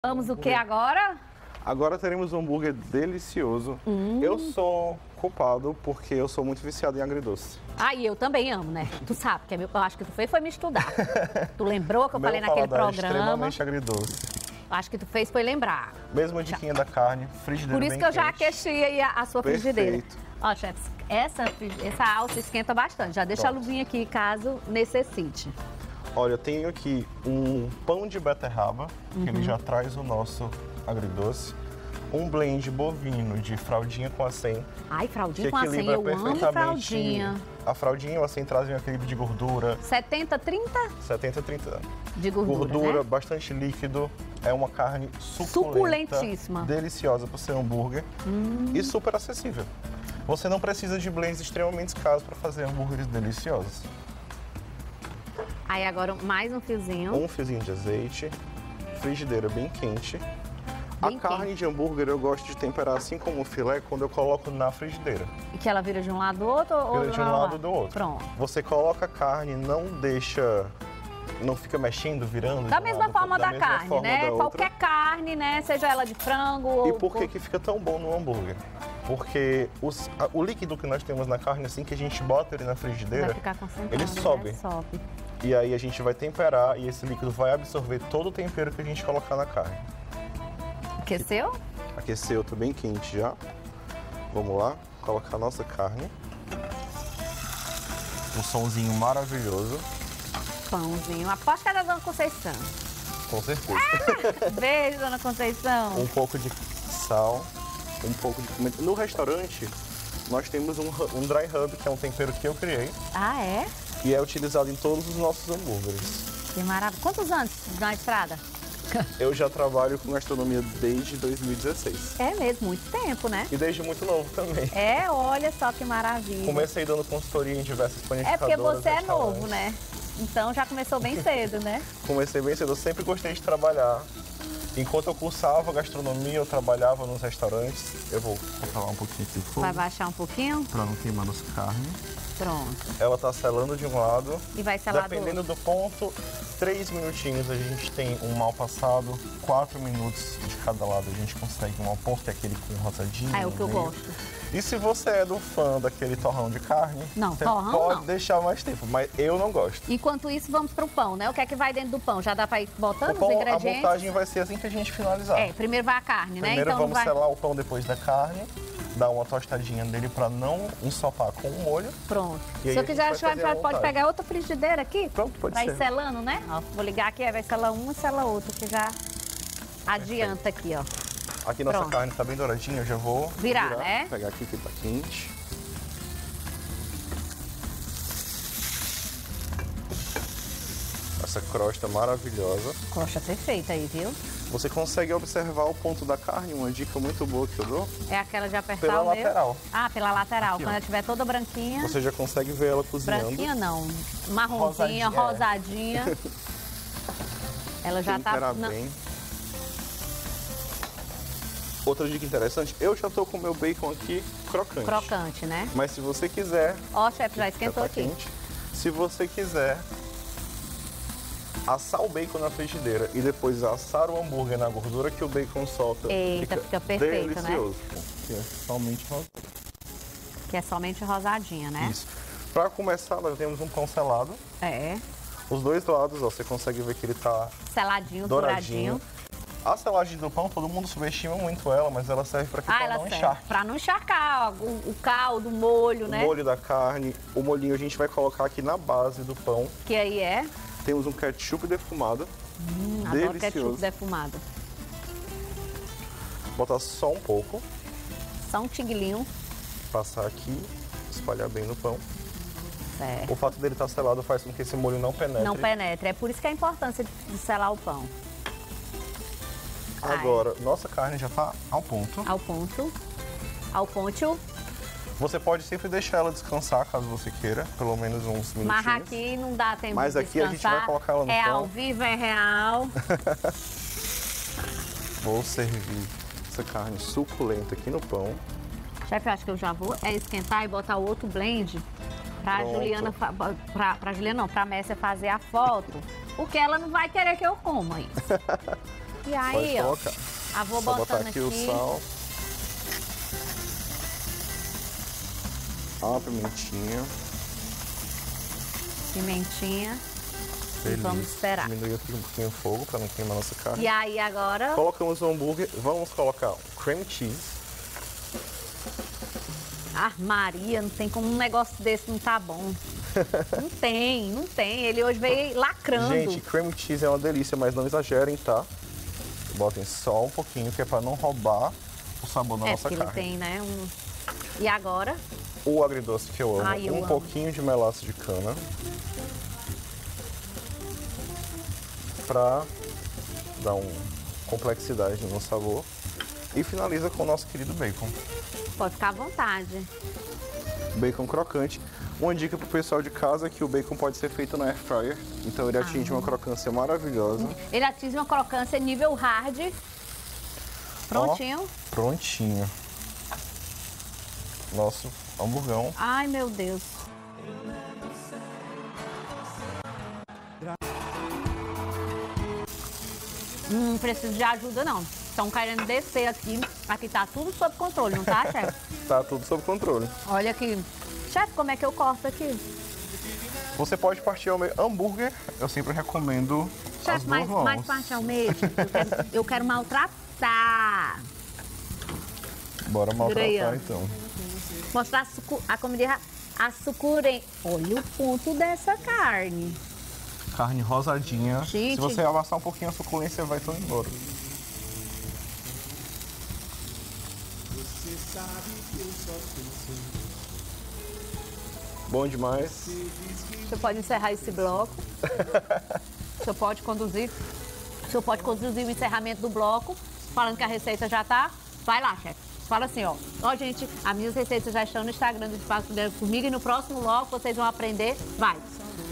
Vamos o que agora? Agora teremos um hambúrguer delicioso. Eu sou culpado porque eu sou muito viciado em agridoce. Ah, e eu também amo, né? Tu sabe, que eu acho que tu foi me estudar. Tu lembrou que eu falei naquele programa? Extremamente agridoce. Acho que tu fez foi lembrar. Mesma diquinha da carne, frigideira Por isso bem que eu já quente. aqueci aí a sua frigideira. Perfeito. Ó, chefes, essa alça esquenta bastante. Já deixa a luvinha aqui caso necessite. Olha, eu tenho aqui um pão de beterraba, que ele já traz o nosso agridoce. Um blend bovino de fraldinha com acém. Ai, fraldinha que com acém, equilibra eu amo perfeitamente fraldinha. A fraldinha e o acém trazem um equilíbrio de gordura. 70-30 70-30 de gordura, né? Bastante líquido. É uma carne Suculentíssima. Deliciosa para ser hambúrguer e super acessível. Você não precisa de blends extremamente caros para fazer hambúrgueres deliciosos. Aí agora mais um fiozinho. Um fiozinho de azeite, frigideira bem quente. Bem a carne de hambúrguer eu gosto de temperar assim como o filé quando eu coloco na frigideira. E que ela vira de um lado do outro ou Vira de um lado do outro. Pronto. Você coloca a carne, não fica mexendo, virando. Da mesma forma da carne, né? Da Qualquer carne, né? Seja ela de frango ou... E por que fica tão bom no hambúrguer? Porque o líquido que nós temos na carne, assim que a gente bota ele na frigideira, vai ficar concentrado, ele sobe. Né? Sobe. E aí a gente vai temperar e esse líquido vai absorver todo o tempero que a gente colocar na carne. Aqueceu? Aqueceu, tá bem quente já. Vamos lá, colocar a nossa carne. Um sonzinho maravilhoso. Pãozinho. Aposto que é da Dona Conceição. Com certeza. Beijo, Dona Conceição. Um pouco de sal, um pouco de pimenta. No restaurante, nós temos um dry rub, que é um tempero que eu criei. Ah, é? E é utilizado em todos os nossos hambúrgueres. Que maravilha. Quantos anos na estrada? Eu já trabalho com gastronomia desde 2016. É mesmo, muito tempo, né? E desde muito novo também. É, olha só que maravilha. Comecei dando consultoria em diversas panificadoras. É porque você é novo, né? Então já começou bem cedo, né? Comecei bem cedo, eu sempre gostei de trabalhar. Enquanto eu cursava gastronomia, eu trabalhava nos restaurantes. Eu vou colocar um pouquinho aqui de fogo. Vai baixar um pouquinho? Pra não queimar nossa carne. Pronto. Ela tá selando de um lado. E vai selar do outro. Dependendo do ponto, 3 minutinhos a gente tem um mal passado, 4 minutos de cada lado a gente consegue um mal ponto, que é aquele com rosadinho. Ah, é o que eu gosto. E se você é do fã daquele torrão de carne, não, você torrão pode não. deixar mais tempo, mas eu não gosto. Enquanto isso, vamos pro pão, né? O que é que vai dentro do pão? Já dá pra ir botando o pão, os ingredientes? A montagem vai ser assim que a gente finalizar. É, primeiro vai a carne, né? Primeiro Então vamos selar o pão depois da carne, dar uma tostadinha nele pra não ensopar com o molho. Pronto. Se eu quiser, pode pegar outra frigideira aqui? Pronto, pode ser. Vai selando, né? Ó, vou ligar aqui, vai selar um e selar outro, que já adianta aqui, ó. Aqui nossa carne tá bem douradinha, eu já vou virar, né? Pegar aqui que tá quente. Essa crosta maravilhosa. Crosta perfeita aí, viu? Você consegue observar o ponto da carne, uma dica muito boa que eu dou. É aquela de apertar pela o lateral. Ah, pela lateral. Aqui, quando ela estiver toda branquinha. Você já consegue ver ela cozinhando. Branquinha não, marronzinha, rosadinha. Ela já tá... bem. Outra dica interessante, eu já tô com o meu bacon aqui crocante. Crocante, né? Mas se você quiser... Ó, chefe, já esquentou aqui. Quente. Se você quiser assar o bacon na frigideira e depois assar o hambúrguer na gordura que o bacon solta, eita, fica perfeito, delicioso. Né? Que é somente rosadinha. Que é somente rosadinha, né? Isso. Para começar, nós temos um pão selado. É. Os dois lados, ó, você consegue ver que ele tá seladinho, douradinho. A selagem do pão, todo mundo subestima muito ela, mas ela serve para que o pão não encharque. Para não encharcar, ó, o caldo, o molho, né? O molho da carne, o molhinho a gente vai colocar aqui na base do pão. Que aí é? Temos um ketchup defumado. Adoro ketchup defumado. Botar só um pouco. Só um tiglinho. Passar aqui, espalhar bem no pão. Certo. O fato dele estar selado faz com que esse molho não penetre. Não penetre. É por isso que é a importância de selar o pão. Agora, nossa carne já está ao ponto. Ao ponto. Ao ponto. Você pode sempre deixar ela descansar, caso você queira, pelo menos uns minutinhos. Mas aqui não dá tempo Mas de aqui a gente vai colocar ela no pão. É ao vivo, é real. Vou servir essa carne suculenta aqui no pão. Chefe, acho que eu já vou esquentar e botar o outro blend pra Juliana, pra Juliana não, pra Messia fazer a foto, porque ela não vai querer que eu coma isso. E aí, Pode ó, colocar. vou Só botar botando aqui o sal. A pimentinha. Pimentinha. Beleza. Vamos esperar. Diminuir aqui um pouquinho o fogo para não queimar nossa carne. E aí agora... Colocamos o hambúrguer. Vamos colocar o cream cheese. Ah, Maria, não tem como um negócio desse não tá bom. Não tem, não tem. Ele hoje veio lacrando. Gente, cream cheese é uma delícia, mas não exagerem, tá? Botem só um pouquinho, que é para não roubar o sabor da nossa porque carne. ele tem, né? E agora? O agridoce que eu amo. Ai, eu amo. Pouquinho de melaço de cana. Pra dar uma complexidade no sabor. E finaliza com o nosso querido bacon. Pode ficar à vontade. Bacon crocante. Uma dica pro pessoal de casa é que o bacon pode ser feito na air fryer. Então ele atinge uma crocância maravilhosa. Ele atinge uma crocância nível hard. Prontinho. Ó, prontinho. Nosso hamburgão. Ai, meu Deus. Não preciso de ajuda, não. Estão querendo descer aqui. Aqui tá tudo sob controle, não tá, chefe? Tá tudo sob controle. Olha aqui. Chefe, como é que eu corto aqui? Você pode partir ao meio. Hambúrguer, eu sempre recomendo as Chefe, duas mãos. mais parte ao meio. Eu quero maltratar. Bora Vira aí, maltratar ó. então. Mostrar a comida, a sucurem. Olha o ponto dessa carne. Carne rosadinha. Gente. Se você amassar um pouquinho a suculência, vai tudo embora. Bom demais. Você pode encerrar esse bloco. Você pode conduzir. O senhor pode conduzir o encerramento do bloco, falando que a receita já tá. Vai lá, chefe. Fala assim, ó. Ó, gente, as minhas receitas já estão no Instagram do Espaço Comigo e no próximo bloco vocês vão aprender. Vai.